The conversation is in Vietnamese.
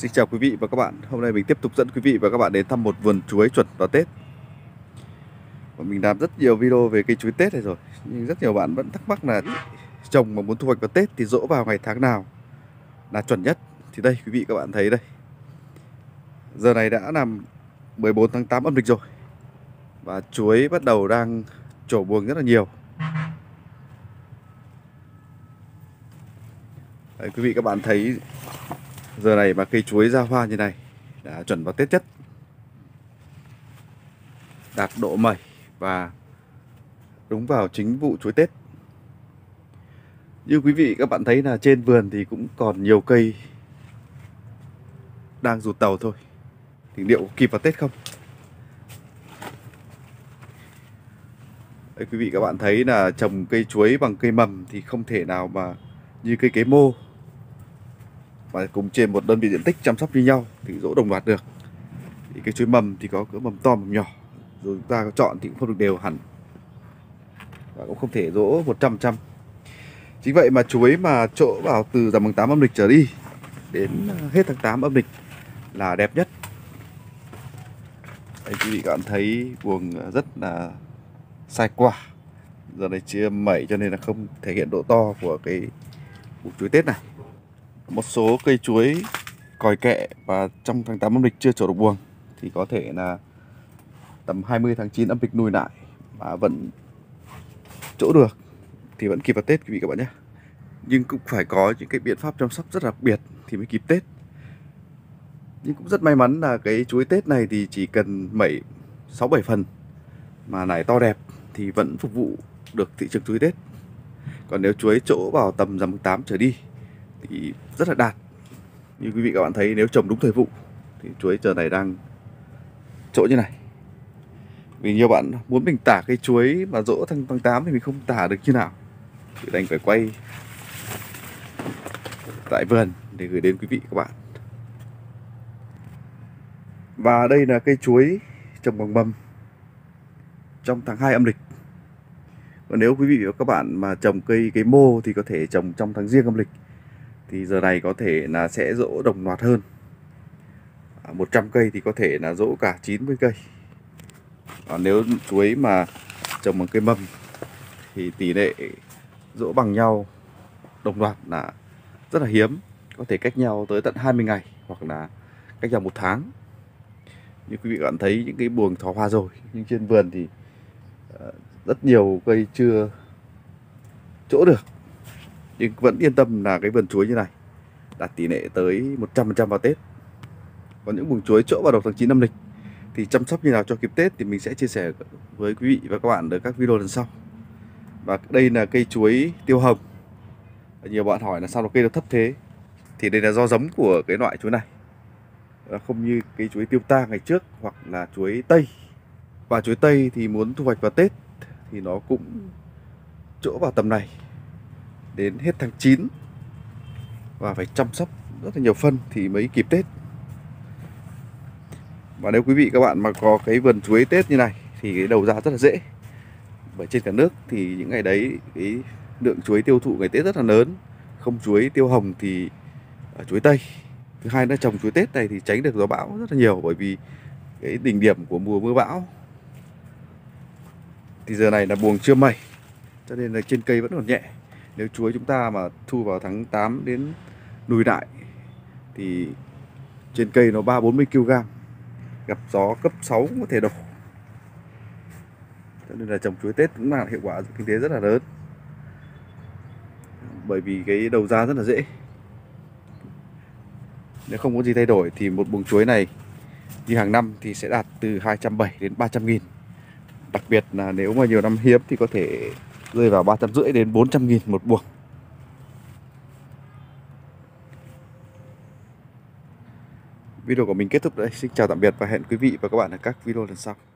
Xin chào quý vị và các bạn. Hôm nay mình tiếp tục dẫn quý vị và các bạn đến thăm một vườn chuối chuẩn vào Tết. Và mình làm rất nhiều video về cây chuối Tết này rồi. Nhưng rất nhiều bạn vẫn thắc mắc là trồng mà muốn thu hoạch vào Tết thì dỗ vào ngày tháng nào là chuẩn nhất. Thì đây quý vị các bạn thấy đây. Giờ này đã là 14 tháng 8 âm lịch rồi. Và chuối bắt đầu đang trổ buồng rất là nhiều. Đấy, quý vị các bạn thấy giờ này mà cây chuối ra hoa như này đã chuẩn vào Tết nhất, đạt độ mẩy và đúng vào chính vụ chuối Tết. Như quý vị các bạn thấy là trên vườn thì cũng còn nhiều cây đang rụt tàu thôi. Thì liệu có kịp vào Tết không? Đấy, quý vị các bạn thấy là trồng cây chuối bằng cây mầm thì không thể nào mà như cây kế mô và cùng trên một đơn vị diện tích chăm sóc như nhau thì dỗ đồng loạt được. Thì cây chuối mầm thì có mầm to mầm nhỏ, rồi chúng ta có chọn thì cũng không được đều hẳn và cũng không thể dỗ 100%. Chính vậy mà chuối mà trổ vào từ rằm tháng 8 âm lịch trở đi đến hết tháng 8 âm lịch là đẹp nhất. Đây, quý vị các bạn thấy buồng rất là sai quả. Giờ này chưa mẩy cho nên là không thể hiện độ to của cái vụ chuối Tết này. Một số cây chuối còi kẹ và trong tháng 8 âm lịch chưa trổ được buồng thì có thể là tầm 20 tháng 9 âm lịch nùi lại mà vẫn trổ được thì vẫn kịp vào Tết quý vị các bạn nhé. Nhưng cũng phải có những cái biện pháp chăm sóc rất đặc biệt thì mới kịp Tết. Nhưng cũng rất may mắn là cái chuối Tết này thì chỉ cần mẩy 6-7 phần mà nải to đẹp thì vẫn phục vụ được thị trường chuối Tết. Còn nếu chuối trổ vào tầm rằm tháng 8 trở đi thì rất là đạt. Như quý vị các bạn thấy, nếu trồng đúng thời vụ thì chuối giờ này đang trổ như này. Vì nhiều bạn muốn mình tả cây chuối mà dỗ tháng 8 thì mình không tả được như nào, thì đành phải quay tại vườn để gửi đến quý vị các bạn. Và đây là cây chuối trồng bằng mầm trong tháng 2 âm lịch. Còn nếu quý vị và các bạn mà trồng cây mô thì có thể trồng trong tháng Giêng âm lịch. Thì giờ này có thể là sẽ dỗ đồng loạt hơn. 100 cây thì có thể là dỗ cả 90 cây. Còn nếu chuối mà trồng bằng cây mầm thì tỷ lệ dỗ bằng nhau đồng loạt là rất là hiếm. Có thể cách nhau tới tận 20 ngày hoặc là cách nhau 1 tháng. Như quý vị các bạn thấy những cái buồng thỏ hoa rồi, nhưng trên vườn thì rất nhiều cây chưa trổ được. Nhưng vẫn yên tâm là cái vườn chuối như này đạt tỷ lệ tới 100% vào Tết. Còn những buồng chuối trổ vào đầu tháng 9 âm lịch thì chăm sóc như nào cho kịp Tết thì mình sẽ chia sẻ với quý vị và các bạn ở các video lần sau. Và đây là cây chuối tiêu hồng. Nhiều bạn hỏi là sao nó cây nó thấp thế. Thì đây là do giống của cái loại chuối này, không như cái chuối tiêu ta ngày trước hoặc là chuối tây. Và chuối tây thì muốn thu hoạch vào Tết thì nó cũng trổ vào tầm này đến hết tháng 9 và phải chăm sóc rất là nhiều phân thì mới kịp Tết. Và nếu quý vị các bạn mà có cái vườn chuối Tết như này thì cái đầu ra rất là dễ. Bởi trên cả nước thì những ngày đấy cái lượng chuối tiêu thụ ngày Tết rất là lớn. Không chuối tiêu hồng thì chuối tây. Thứ hai là trồng chuối Tết này thì tránh được gió bão rất là nhiều, bởi vì cái đỉnh điểm của mùa mưa bão thì giờ này là buồng chưa mẩy cho nên là trên cây vẫn còn nhẹ. Nếu chuối chúng ta mà thu vào tháng 8 đến nùi lại thì trên cây nó 30-40 kg, gặp gió cấp 6 cũng có thể đổ. Cho nên là trồng chuối Tết cũng mang hiệu quả kinh tế rất là lớn, bởi vì cái đầu ra rất là dễ. Nếu không có gì thay đổi thì một buồng chuối này như hàng năm thì sẽ đạt từ 270 đến 300 nghìn. Đặc biệt là nếu mà nhiều năm hiếm thì có thể rơi vào 350 đến 400 nghìn một buồng. Video của mình kết thúc đây. Xin chào tạm biệt và hẹn quý vị và các bạn ở các video lần sau.